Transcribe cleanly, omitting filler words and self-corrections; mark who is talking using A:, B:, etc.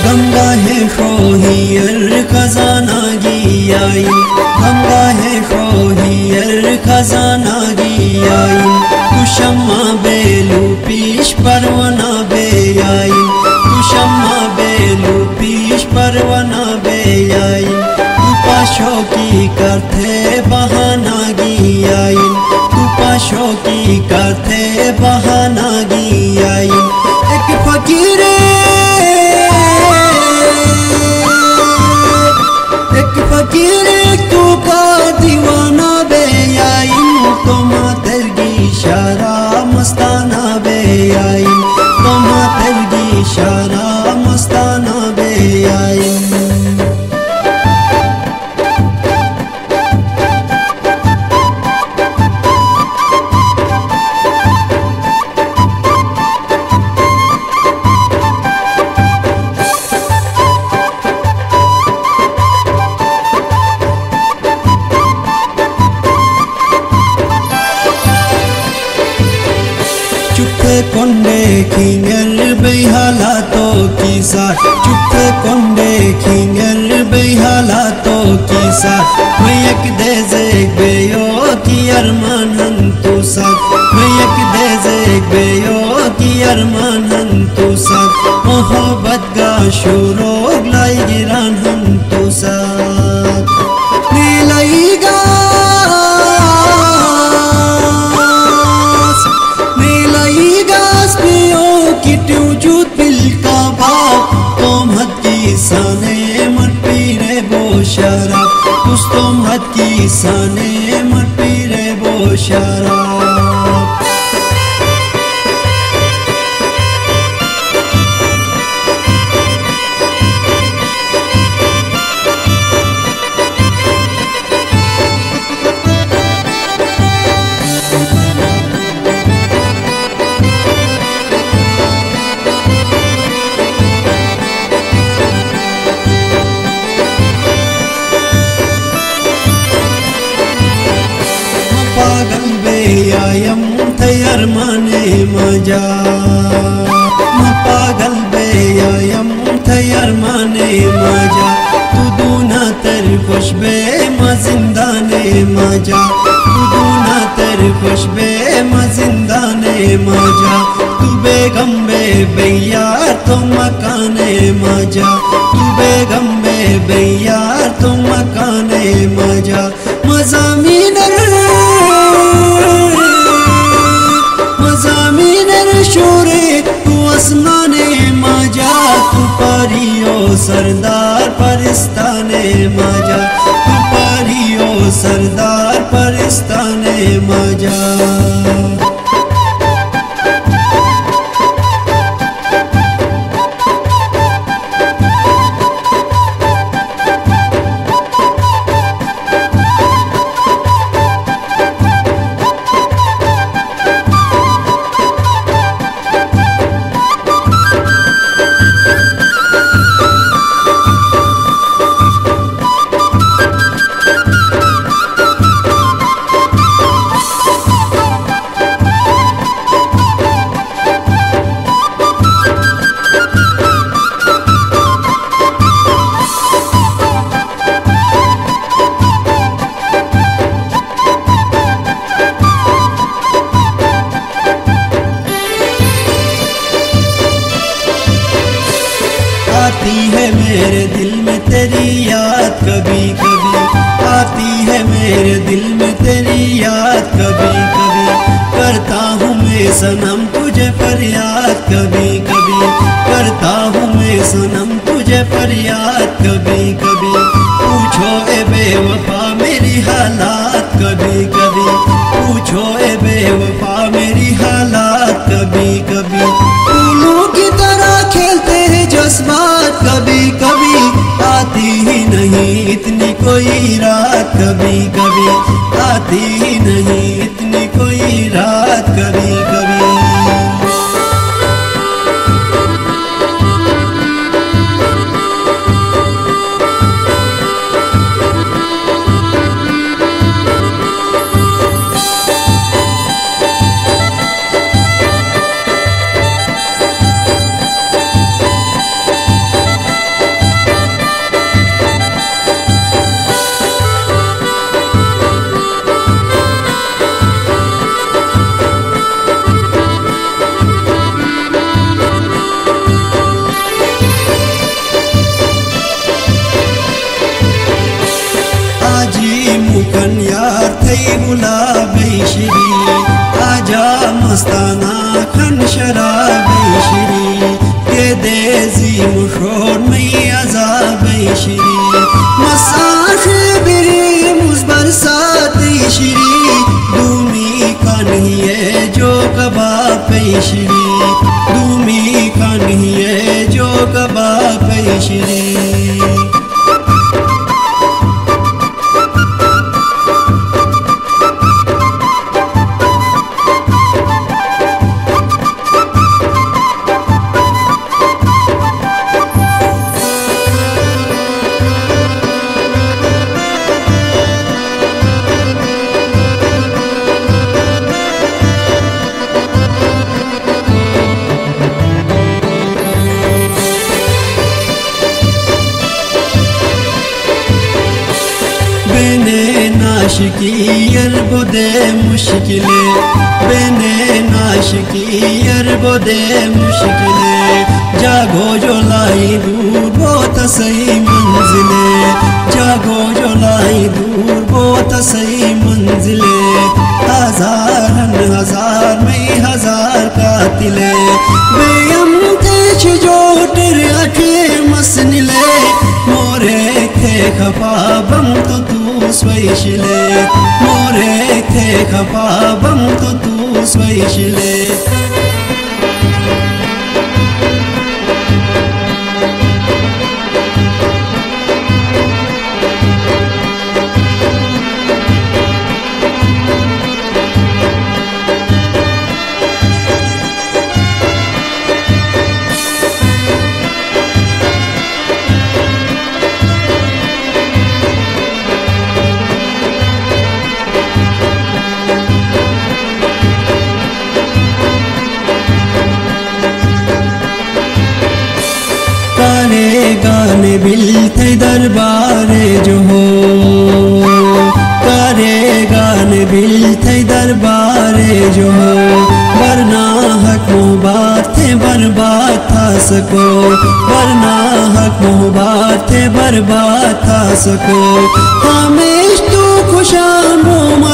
A: गंगा है खोहियर खजाना गियाइन, गंगा है खोहियर खजाना गियाइन। तू शम्मा बेलू पीश परवाना बेयाइन, तू शम्मा बेलू पीश परवाना बेयाइन। तू पाशो की करते बहाना गियाइन, तू पाशो की करते बहाना गियाइन। एक फकीर तू का दीवाना बेयाइन, तो मातर की शारा मस्ताना बेयाइन, तो मातर की शारा मस्ताना बेयाइन। चुप्पे कोंडे खिंगर बेहाला तो किसा, चुप्पे कोंडे खिंगर बेहाला तो किसा। मयक दे जेक बेयो की अरमान हंतु साथ, मयक दे जेक बेयो की अरमान हंतु साथ। मोहब्बत का शुरोग लाई गिरान हंतु साथ, नीलाईगा साने मत पीरे बो शराब, कुछ तुम हद की साने मत पीरे बो शराब। पागल बेयायम तैयार माने मजा, पागल बेयायम तैयार माने मजा। तू दूना तर खुशबे मजिंदाने मजा, तू दूना तर खुशबे मजिंदाने मजा। तू बेगम बे बेयार तो मकाने मजा, तू बेगम बे बेयार तो मकाने मजा। मज़ामीनर शोरे तू आसमाने मजा, तू परियो सरदार परिस्ताने मजा, तू परियो सरदार परिस्ताने मजा। आती है मेरे दिल में तेरी याद कभी कभी, आती है मेरे दिल में तेरी याद कभी कभी। करता हूँ मैं सनम तुझे फरियाद कभी कभी, करता हूँ मैं सनम तुझे फरियाद कभी कभी। पूछो ए बेवफा मेरी हालात कभी कभी, पूछो ए बेवफा मेरी हालात कभी कभी। फूलों की तरह खेलते हैं जज्बात कभी कभी, आती ही नहीं इतनी कोई रात कभी कभी, आती ही नहीं इतनी कोई रात कभी कभी। बार थे गुलाबे श्री आजा मस्ताना खन शराबे श्री के देजी मुशोर में अजाबे श्री मसाख बिरी मुजबर साते श्री दूमी का नहीं है जो कबा पे श्री दूमी का नहीं है जो कबा पे श्री बेने नाशिकी अरबुदे मुश्किले बेने नाशिकी अरबुदे मुश्किले जागो जो लाई दूर बहुत सही मंजिले जागो जो लाई दूर बहुत सही मंजिले हजारन हजार में हजार कातिले बेयम तेज जो तिर अखे मसनिले मोरे थे खपा बम तो तू स्वैशिले मोरे थे खपा बम तो तू स्वैशिले कारे गाने बिलते दरबारे जो हो कारे गाने बिलते दरबारे जो हो वरना हक मुबात थे बर्बाद था सको वरना हक मुबात थे बर्बाद था सको हमें तू खुशामो